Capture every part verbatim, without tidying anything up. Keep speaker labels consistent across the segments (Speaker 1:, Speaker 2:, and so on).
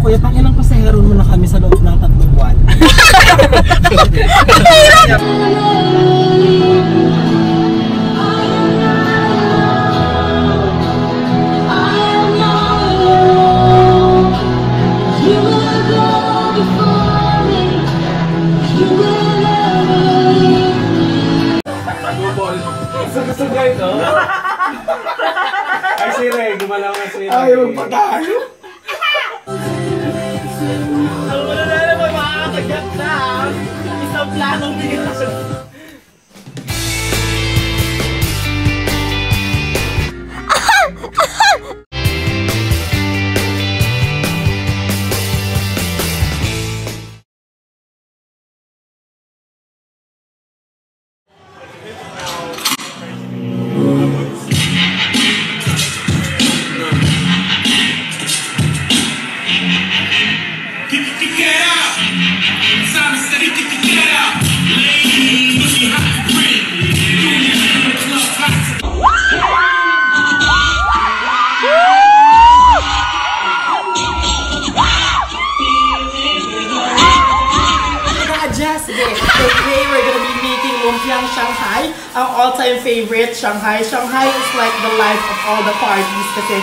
Speaker 1: kuya, pang ilang pasahero mo na kami sa loob ng tatlong buwan.
Speaker 2: Gusto nga ito? Ay, si Ray, gumalaw nga si Ray.
Speaker 1: Ay, magpagkano?
Speaker 2: Ang wala na naman, makakatagat na. Isang planong bigyan.
Speaker 1: Today we're gonna be making lumpiang Shanghai, ang all-time favorite Shanghai. Shanghai is like the life of all the parties kasi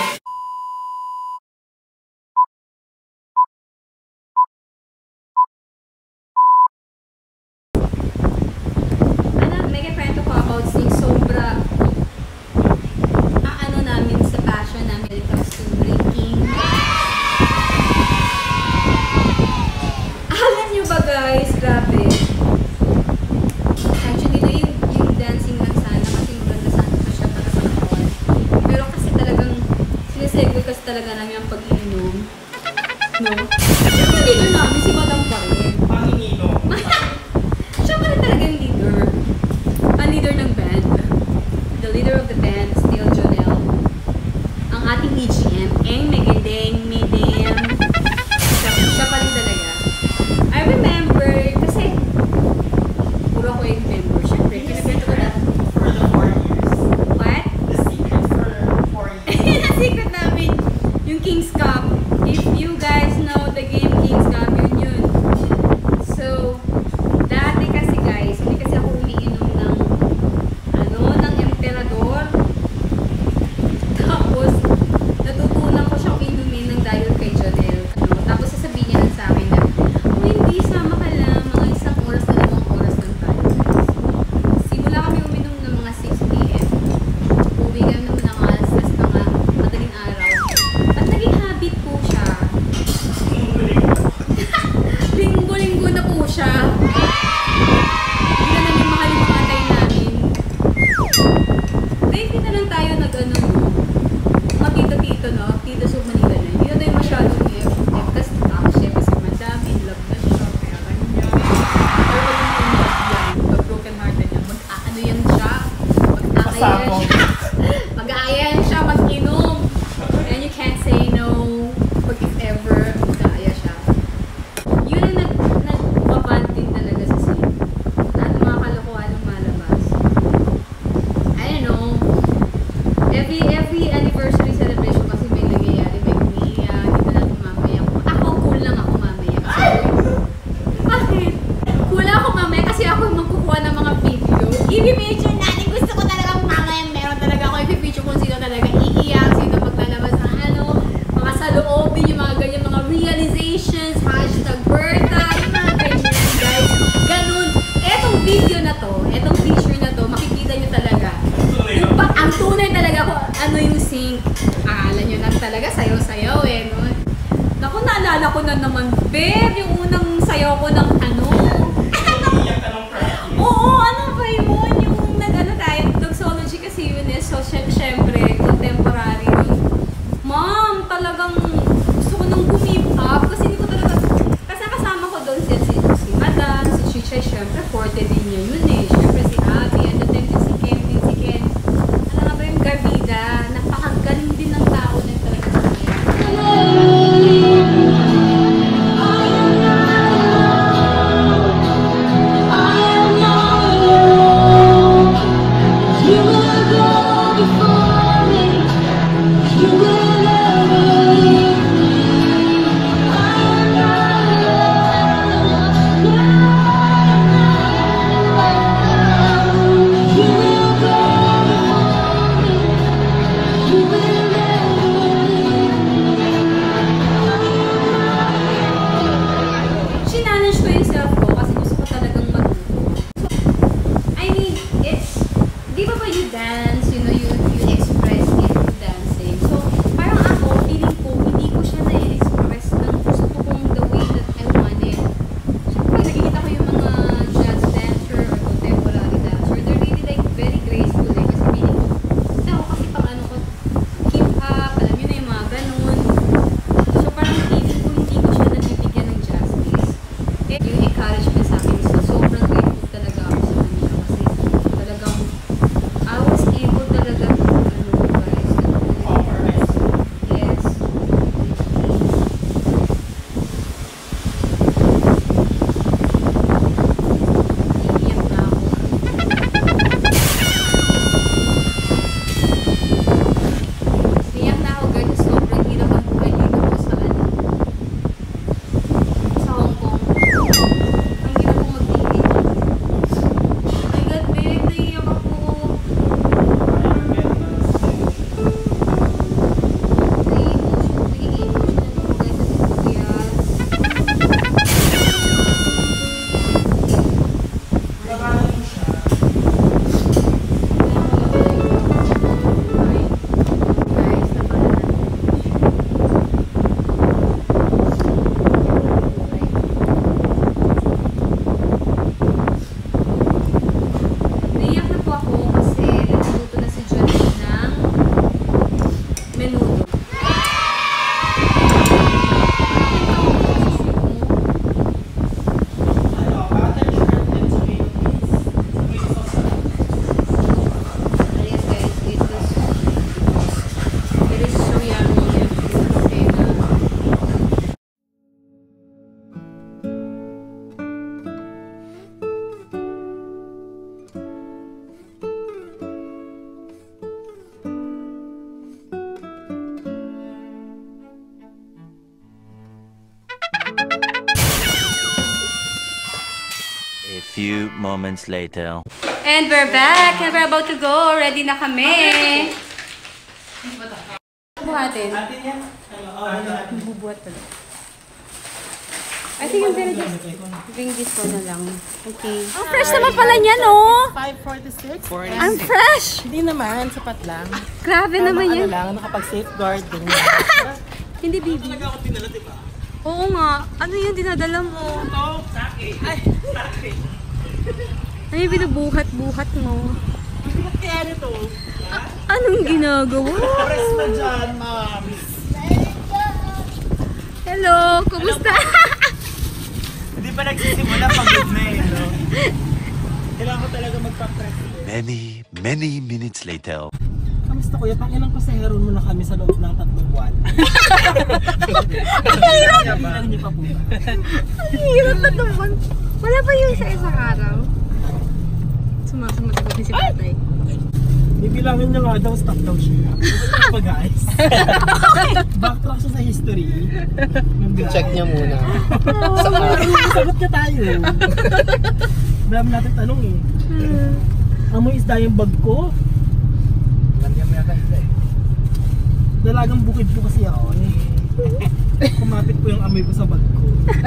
Speaker 3: ano, may kwento ko about SYNQ. Sobra ang ano namin sa passion namin when it comes to drinking. Alam nyo ba guys, grabe. Actually, na yung, yung dancing lang sana kasi maganda sana pa siya para sa katawan. Pero kasi talagang sinesegue kasi talaga namin ang pag-iinom. No? Yung leader namin, si Madam pa rin.
Speaker 1: panginino.
Speaker 3: Siya pa rin talagang leader. Ang leader ng band. The leader of the band, still Jonelle. Ang ating E G M, Eng, Megendeng, Medem. Siya, siya pa rin talaga. I remember, kasi puro ko yung member. Siyempre, kinagento ko na.
Speaker 1: For the four years.
Speaker 3: What?
Speaker 1: The secret for four years.
Speaker 3: The secret namin, yung King's Cup. If you guys know the game King's Cup, yun yun. So, dati kasi guys, hindi kasi ako umiinom ng, ano, ng Emperador. Tapos, natutunan ko siyang inumin ng dahil kay Jonelle. Ano, tapos sasabihin niya lang sa akin na, oh, hindi, sama ka lang, mga isang oras na limang oras lang tayo. Simula kami uminom ng mga six p m Uwi kami naman ng alas nas mga madaling araw. At naging habit po siya. Linggo-linggo na po siya. Hindi na namin mahal yung mga atay namin. Dahil hindi na lang tayo nag-ano, no? Mga tito-tito, no? Tito sa Manila na. Hindi na tayo masyadong F F. Kasi ako siya kasi madami. In love na siya. Kaya kanya. Pero wala nang in love yan. Pag broken hearted niya. Mag-aano yan siya. Mag-aaya siya. Mag-aaya siya. Mag-inom. And you can't say no. Pag if ever, mag-aaya siya. Yun ang nag nagpapant din talaga sa SYNQ. Lahat ng mga kalokohan ng malabas. I don't know. Every every anniversary celebration kasi may nangyayari, may umiiyak, di ba natin mamaya. Ako, cool lang ako mamaya. Bakit? Cool lang ako mamaya kasi ako yung magkukuha ng mga video. I-feature natin. Gusto ko talagang mamaya meron talaga ako i-feature kung sino talaga iiyak, sino maglalabas ng ano, mga saloobin, yung mga ganyan, mga realizations, hashtag Berta, yung mga ganyan, guys. Ganun. Etong video na to, etong feature na to, makikita nyo talaga. Yung pa, ang tunay talaga ko, ano yung SYNQ. Akala nyo lang talaga, sayaw-sayaw eh. No? Naku, naalala ko na naman, babe, yung unang sayaw ko ng ano.
Speaker 1: Iiyak ka ng practice.
Speaker 3: Oo, ano ba yun? Yung nag-ano tayo, doxology kasi yun eh. So, sy- syempre, contemporary yun. Ma'am, talagang gusto ko nang gumip up kasi hindi ko talaga, kasi kasama ko doon si, si, si Madam, si Chichay, syempre, forte din niya yun eh. Syempre si Abby, and then din si Kevin, si Ken. Ano nga ba yung Garbida? Napakagaling din ng tao na talaga sa kanya.
Speaker 4: few moments later.
Speaker 3: And we're back and we're about to go. Ready na kami. Buhatin.
Speaker 1: Atin yan.
Speaker 3: Bubuhat pala. I think I'm gonna just bring this one na lang. Okay. Ang fresh naman pala niya, no?
Speaker 1: five forty-six.
Speaker 3: I'm fresh!
Speaker 1: Hindi naman, sapat lang.
Speaker 3: Grabe naman yan.
Speaker 1: Ano lang, nakapag-safeguard.
Speaker 3: Hindi, baby. Oo nga. Ano yung dinadala mo?
Speaker 2: Oh, sake. Ay, sake.
Speaker 3: Ano yung binubuhat-buhat mo?
Speaker 1: Ba't kaya nito?
Speaker 3: Anong ginagawa?
Speaker 1: Press na dyan, ma'am.
Speaker 3: Hello! Kumusta?
Speaker 2: Hindi pa nagsisimula pagod na eh, no? Kailangan ko talaga magpa-press.
Speaker 4: Many, many minutes later.
Speaker 1: Kamusta kuya? Pang ilang pasahero mo na kami sa loob ng tatlong buwan?
Speaker 3: Ang hirap!
Speaker 1: Ilan niyo pa po ba?
Speaker 3: Ang hirap na naman. Wala pa yung isa-isang araw. Sumasamat ako si tatay.
Speaker 1: Bibilangin niya nga daw, stop daw siya. Ano ba guys? Backtrack siya sa history.
Speaker 2: Check niya muna.
Speaker 1: Sagot niya tayo. Marami natin tanong eh. Amoy isda yung bag ko.
Speaker 2: Landiyan mo yata isda eh.
Speaker 1: Dalagang bukid po kasi ako eh. Kumapit po yung amoy ko sa bag ko.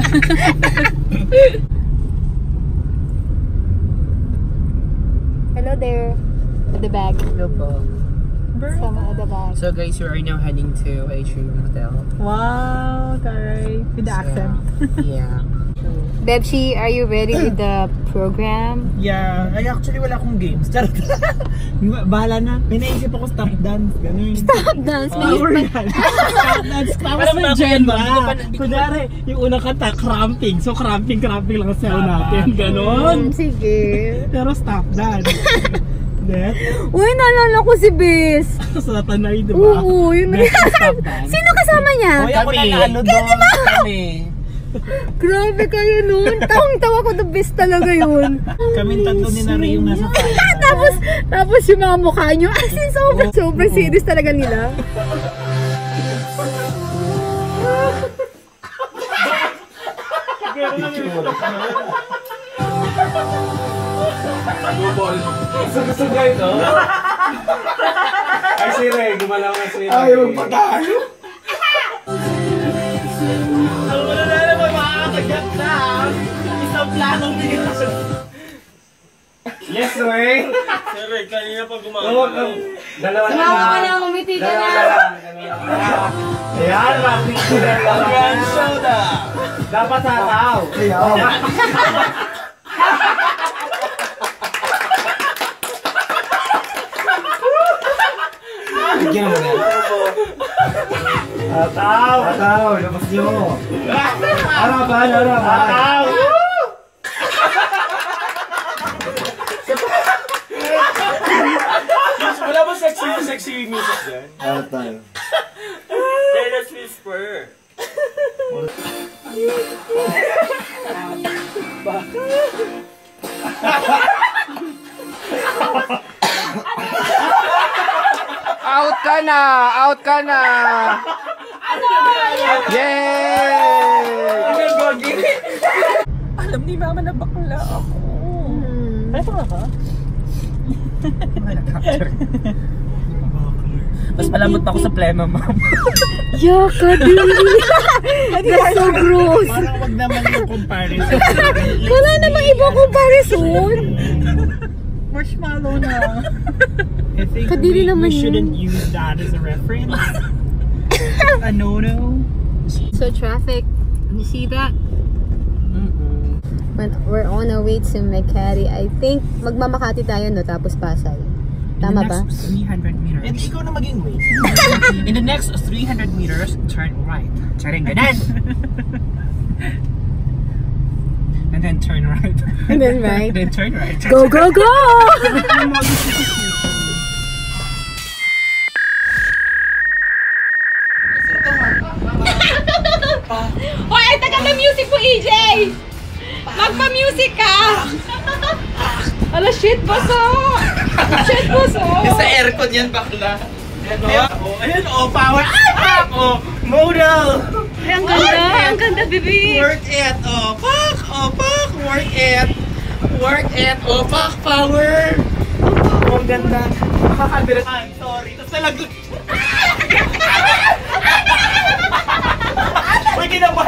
Speaker 3: Hello there. With the bag.
Speaker 2: Hello po.
Speaker 3: Sama the bag.
Speaker 2: So guys, we are now heading to a Shrimp Hotel.
Speaker 1: Wow, Taray. With the accent.
Speaker 2: Yeah.
Speaker 3: Bebshi, are you ready with the program?
Speaker 1: Yeah, ay actually wala akong games. Charot. Bahala na. May naisip ako stop dance. Ganun.
Speaker 3: Stop dance.
Speaker 1: Power yan. Stop dance. Tapos may genre. Kunyari, yung unang kanta, cramping. So cramping, cramping lang sa natin. Ganon.
Speaker 3: Mm, sige.
Speaker 1: Pero stop dance. That?
Speaker 3: Uy, naalala ko si Bes.
Speaker 1: Sa Tanay, di ba?
Speaker 3: Oo, yun rin. Sino kasama niya?
Speaker 1: Hoy, ako na naano doon. Kami.
Speaker 3: Grabe kayo nun. Tawang-tawa ko, the best talaga yun.
Speaker 1: Kaming tatlo ni Nari yung nasa fire.
Speaker 3: tapos, tapos yung mga mukha nyo, as in, sobrang, sobrang serious talaga nila.
Speaker 2: Gusto nga ito? Ay, si Ray. Gumalaw nga si Ray.
Speaker 1: Ay, magpagano.
Speaker 2: Alam mo na na mo, makakagap na. Isang planong binigay. Yes, Ray. Si Ray, kanina pa gumagawa. Dalawa na
Speaker 3: Sumawa ka
Speaker 2: lang.
Speaker 3: na, umiti ka
Speaker 2: Dalawa
Speaker 3: na.
Speaker 2: na lang. Ayan, rapping ko na lang. Grand soda. Dapat tataw.
Speaker 1: Bigyan mo na.
Speaker 2: Tataw.
Speaker 1: Tataw, labas nyo. Araban, araban.
Speaker 2: Tataw. Wala ba sexy sexy music dyan?
Speaker 1: Araban tayo.
Speaker 2: Careless whisper.
Speaker 5: Out ka na! Out ka na! Yay!
Speaker 1: Alam ni Mama na bakla ako. Ano pa ka?
Speaker 2: Mas malambot pa ako sa plema, ma'am.
Speaker 3: Yaka, dude. That's so gross.
Speaker 1: Parang wag naman yung comparison.
Speaker 3: Wala namang ibang comparison.
Speaker 1: Marshmallow na. I think
Speaker 3: Kadiri
Speaker 1: we,
Speaker 3: naman
Speaker 1: we
Speaker 3: yun.
Speaker 1: shouldn't use that as a reference. A no-no.
Speaker 3: So traffic, you see that?
Speaker 1: Mm-mm.
Speaker 3: When we're on our way to Makati, I think magmamakati tayo no, tapos Pasay. Tama ba?
Speaker 2: three hundred meters.
Speaker 1: And ikaw na maging wait.
Speaker 2: In the next three hundred meters, turn right. Charing ganan. And then turn right.
Speaker 3: And then right.
Speaker 2: And then turn right.
Speaker 3: Go, go, go! Hoy, ay taga na music po, E J! Magpa-music ka! Ala, shit, baso! Shit, baso!
Speaker 2: Sa aircon yan, bakla. Ayan, oh, ayan, oh, power. Ah, oh, modal.
Speaker 3: Ay, ang ganda! Ang ganda, baby!
Speaker 2: Work it, oh, fuck, oh, fuck, work it.
Speaker 1: Work and oh, fuck power! Oh, ang ganda. Makakabirat. Ah, sorry. Tapos nalag... May ginawa